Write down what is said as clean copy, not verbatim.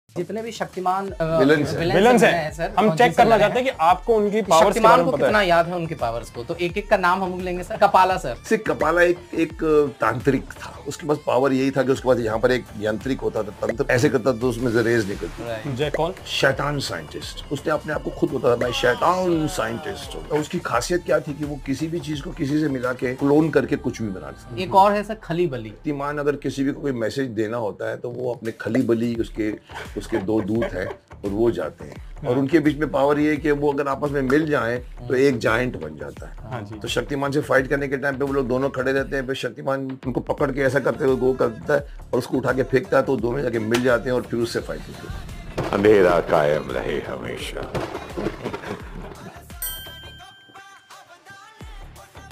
जितने भी शक्तिमान विलन्स हैं सर, हम चेक करना चाहते हैं कि आपको उनकी पावर्स के बारे में पता है। कितना याद है उनकी पावर्स को, तो एक एक का नाम हम लेंगे सर। कपाला सर, कपाला एक तांत्रिक था, उसके पास पावर यही था कि उसके पास यहाँ पर एक यांत्रिक होता था तंत्र, ऐसे करता तो उसमें से रेज निकलती। जय कौन? शैतान साइंटिस्ट। उसने अपने आप को खुद बताया मैं शैतान साइंटिस्ट हूँ। उसकी खासियत क्या थी कि वो किसी भी चीज को किसी से मिला के क्लोन करके कुछ भी बना सकता। एक और है सर खली बली। शक्तिमान अगर किसी भी को कोई मैसेज देना होता है तो वो अपने खली बली उसके दो दूत हैं और वो जाते हैं और उनके बीच में पावर ये है कि वो अगर आपस में मिल जाएं तो एक जायंट बन जाता है। हाँ जी। तो शक्तिमान से फाइट करने के टाइम पे वो लोग दोनों खड़े रहते हैं, फिर शक्तिमान उनको पकड़ के ऐसा करते हुए वो करता है और उसको उठा के फेंकता है तो दोनों जाके मिल जाते हैं और फिर उससे फाइट होती है। अंधेरा कायम रहे हमेशा।